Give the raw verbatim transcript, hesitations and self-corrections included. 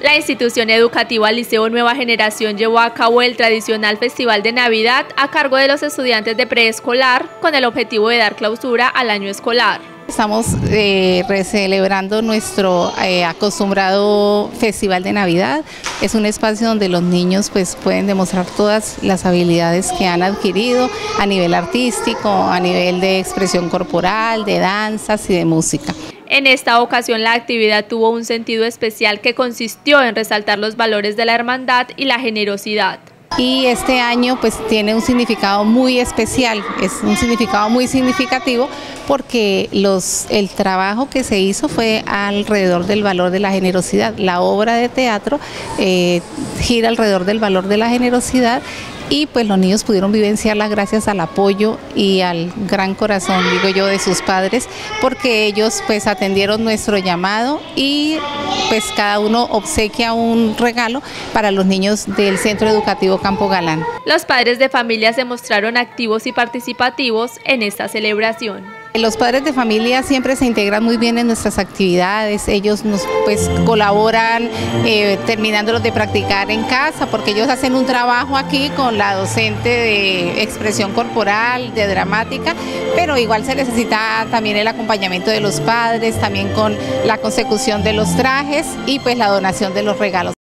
La institución educativa Liceo Nueva Generación llevó a cabo el tradicional Festival de Navidad a cargo de los estudiantes de preescolar con el objetivo de dar clausura al año escolar. Estamos eh, celebrando nuestro eh, acostumbrado Festival de Navidad. Es un espacio donde los niños pues, pueden demostrar todas las habilidades que han adquirido a nivel artístico, a nivel de expresión corporal, de danzas y de música. En esta ocasión la actividad tuvo un sentido especial que consistió en resaltar los valores de la hermandad y la generosidad. Y este año pues tiene un significado muy especial, es un significado muy significativo porque los, el trabajo que se hizo fue alrededor del valor de la generosidad. La obra de teatro eh, gira alrededor del valor de la generosidad y pues los niños pudieron vivenciarla gracias al apoyo y al gran corazón, digo yo, de sus padres, porque ellos pues atendieron nuestro llamado y pues cada uno obsequia un regalo para los niños del Centro Educativo Campo Galán. Los padres de familia se mostraron activos y participativos en esta celebración. Los padres de familia siempre se integran muy bien en nuestras actividades, ellos nos pues colaboran eh, terminándolos de practicar en casa porque ellos hacen un trabajo aquí con la docente de expresión corporal, de dramática, pero igual se necesita también el acompañamiento de los padres, también con la consecución de los trajes y pues la donación de los regalos.